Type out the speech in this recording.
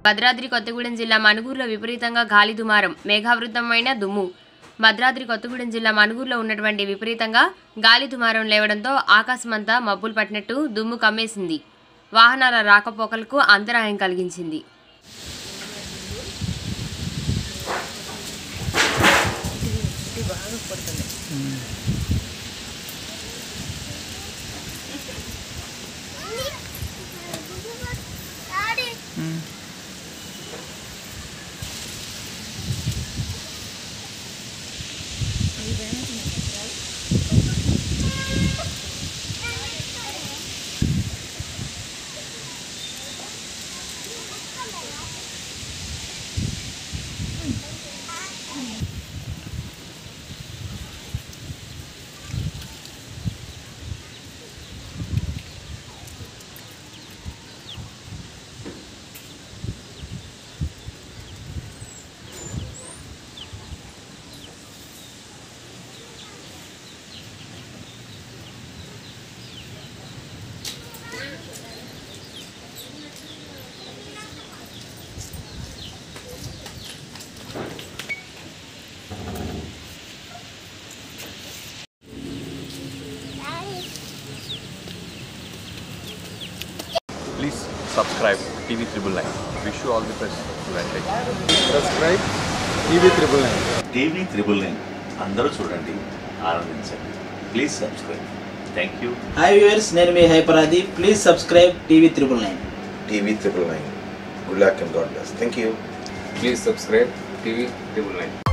భద్రాద్రి కొత్తగూడెం జిల్లా మనుగూరులో విపరీతంగా గాలి దుమారం, మేఘావృతమైన దుమ్ము. భద్రాద్రి కొత్తగూడెం జిల్లా మనుగూరులో ఉన్నటువంటి విపరీతంగా గాలి దుమారం లేవడంతో ఆకాశమంతా మబ్బులు పట్టినట్టు దుమ్ము కమ్మేసింది. వాహనాల రాకపోకలకు అంతరాయం కలిగించింది. Please subscribe TV 999. Wish you all the best. Subscribe TV 999. TV 999 అందరూ చూడండి, ఆనందించండి. Please subscribe. Thank you. Hi viewers, నేను మీ హైపరాది. Please subscribe TV 999. TV 999. Good luck and God bless. Thank you. Please subscribe TV 999.